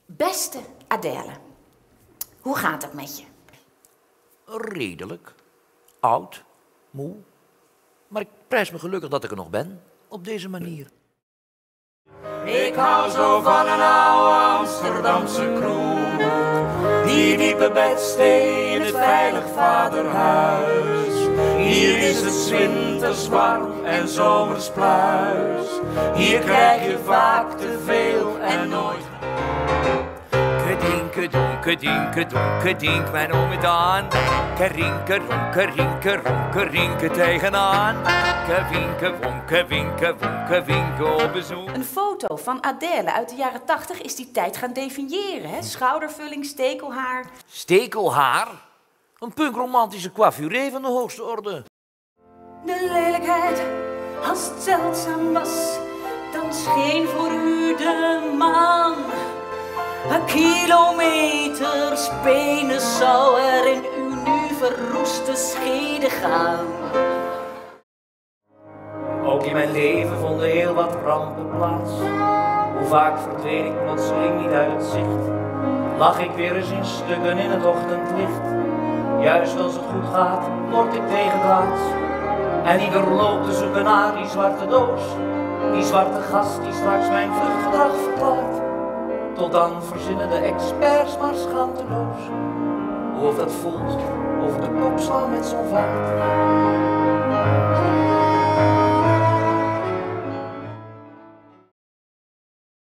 Beste Adèle, hoe gaat het met je? Redelijk. Oud, moe. Maar ik prijs me gelukkig dat ik er nog ben, op deze manier. Ik hou zo van een oude Amsterdamse kroeg, die diepe bedstee in het veilig vaderhuis. Hier is het 's winters warm en zomers pluis. Hier krijg je vaak te veel en nooit. Kedink, kedink, kedink, mijn oom het aan. Kerinke, ronke, rinke, ronke, rinke tegenaan. Kewinke, wonke, winke, wonke, winke op bezoek. Een foto van Adèle uit de jaren 80 is die tijd gaan definiëren, hè? Schoudervulling, stekelhaar. Stekelhaar? Een punkromantische coiffure van de hoogste orde. De lelijkheid, als het zeldzaam was, dan scheen voor u de maan. Kilometers penis zou er in uw nu verroeste schede gaan. Ook in mijn leven vonden heel wat rampen plaats. Hoe vaak verdween ik plotseling niet uit het zicht. Lag ik weer eens in stukken in het ochtendlicht. Juist als het goed gaat, word ik tegendraads. En ieder loopt te zoeken naar die zwarte doos. Die zwarte gast die straks mijn vluchtgedrag verklaart. Tot dan verzinnen de experts maar schaamteloos. Hoe of dat voelt, over de kop slaan met zo'n vaart.